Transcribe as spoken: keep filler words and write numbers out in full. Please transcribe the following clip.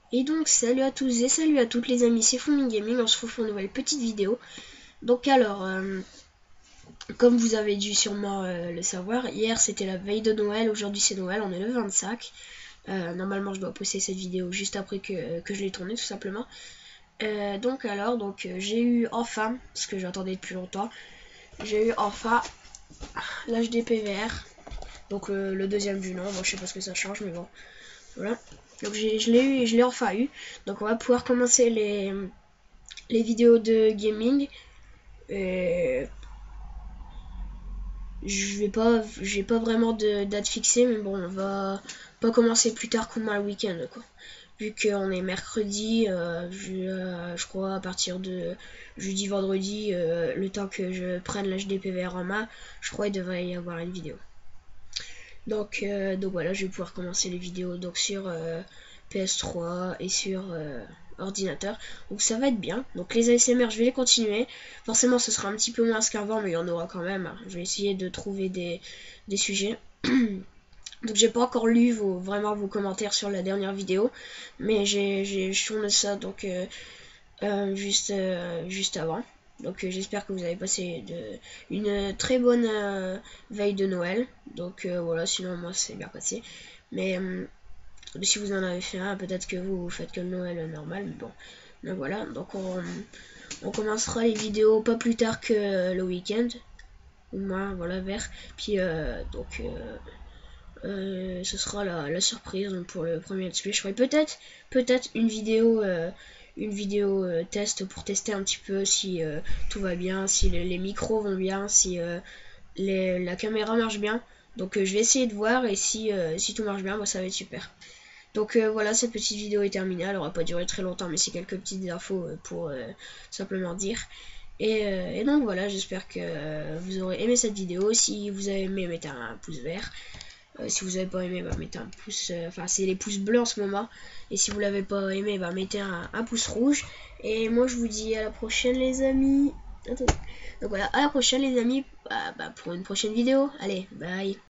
Et donc salut à tous et salut à toutes les amis, c'est Fooming Gaming, on se retrouve pour une nouvelle petite vidéo. Donc alors, euh, comme vous avez dû sûrement euh, le savoir, hier c'était la veille de Noël, aujourd'hui c'est Noël, on est le vingt-cinq. Euh, normalement je dois poster cette vidéo juste après que, que je l'ai tournée tout simplement. Euh, donc alors, donc euh, j'ai eu enfin, ce que j'attendais depuis longtemps, j'ai eu enfin l'H D P V R. Donc euh, le deuxième du nom, bon je sais pas ce que ça change mais bon, voilà. Donc je l'ai eu et je l'ai enfin eu. Donc on va pouvoir commencer les, les vidéos de gaming. Et je vais pas, j'ai pas vraiment de date fixée, mais bon, on va pas commencer plus tard qu'au moins le week-end, quoi. Vu qu'on est mercredi, euh, je, euh, je crois à partir de jeudi, vendredi, euh, le temps que je prenne l'H D P V R en main, je crois qu'il devrait y avoir une vidéo. Donc, euh, donc voilà, je vais pouvoir commencer les vidéos donc sur euh, P S trois et sur euh, ordinateur. Donc ça va être bien. Donc les A S M R, je vais les continuer. Forcément, ce sera un petit peu moins qu'avant, mais il y en aura quand même. Je vais essayer de trouver des, des sujets. Donc j'ai pas encore lu vos, vraiment vos commentaires sur la dernière vidéo, mais j'ai tourné ça donc euh, euh, juste, euh, juste avant. Donc euh, j'espère que vous avez passé de, une très bonne euh, veille de Noël. Donc euh, voilà, sinon moi c'est bien passé. Mais euh, si vous en avez fait un, peut-être que vous, vous faites que le Noël normal. Mais bon, donc voilà. Donc on, on commencera les vidéos pas plus tard que le week-end. Au moins, voilà, vers. Puis euh, donc... Euh, euh, ce sera la, la surprise pour le premier let's play. Je ferai peut-être peut-être une vidéo euh, une vidéo euh, test pour tester un petit peu si euh, tout va bien, si les, les micros vont bien, si euh, les, la caméra marche bien. Donc euh, je vais essayer de voir et si, euh, si tout marche bien, bah, ça va être super. Donc euh, voilà, cette petite vidéo est terminée. Elle aura pas duré très longtemps, mais c'est quelques petites infos euh, pour euh, simplement dire. Et, euh, et donc voilà, j'espère que euh, vous aurez aimé cette vidéo. Si vous avez aimé, mettez un pouce vert. Euh, si vous n'avez pas aimé, bah, mettez un pouce, euh, enfin c'est les pouces bleus en ce moment. Et si vous l'avez pas aimé, bah, mettez un, un pouce rouge. Et moi je vous dis à la prochaine les amis. Attendez. Donc voilà, à la prochaine les amis, bah, bah, pour une prochaine vidéo. Allez, bye.